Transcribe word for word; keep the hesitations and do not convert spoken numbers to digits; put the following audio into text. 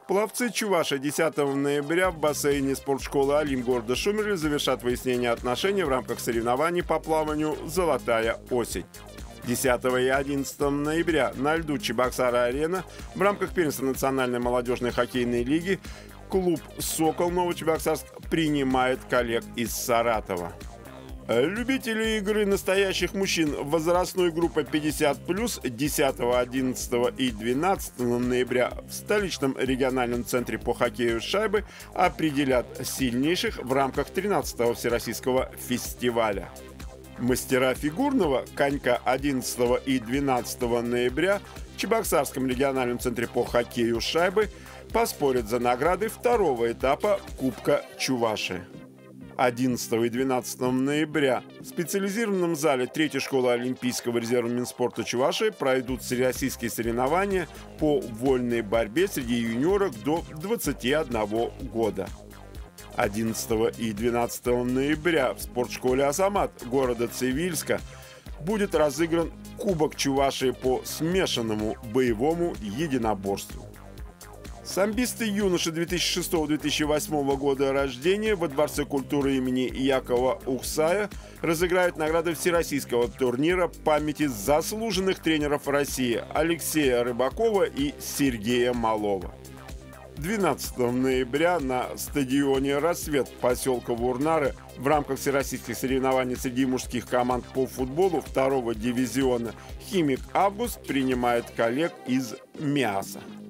Пловцы Чувашии десятого ноября в бассейне спортшколы «Олимп» города Шумерли завершат выяснение отношений в рамках соревнований по плаванию «Золотая осень». десятого и одиннадцатого ноября на льду Чебоксара-Арена в рамках первенства Национальной молодежной хоккейной лиги клуб «Сокол» Новочебоксарск принимает коллег из Саратова. Любители игры настоящих мужчин возрастной группы пятьдесят плюс десятого, одиннадцатого и двенадцатого ноября в столичном региональном центре по хоккею с шайбой определят сильнейших в рамках тринадцатого Всероссийского фестиваля. Мастера фигурного конька одиннадцатого и двенадцатого ноября в Чебоксарском региональном центре по хоккею с шайбой поспорят за награды второго этапа Кубка Чувашии. одиннадцатого и двенадцатого ноября в специализированном зале третьей школы Олимпийского резерва Минспорта Чувашии пройдут всероссийские соревнования по вольной борьбе среди юниорок до двадцати одного года. одиннадцатого и двенадцатого ноября в спортшколе «Азамат» города Цивильска будет разыгран Кубок Чувашии по смешанному боевому единоборству. Самбисты юноши две тысячи шестого — две тысячи восьмого года рождения во Дворце культуры имени Якова Ухсая разыграют награды всероссийского турнира памяти заслуженных тренеров России Алексея Рыбакова и Сергея Малова. двенадцатого ноября на стадионе «Рассвет» поселка Вурнары в рамках всероссийских соревнований среди мужских команд по футболу второго дивизиона «Химик Август» принимает коллег из МИАСа.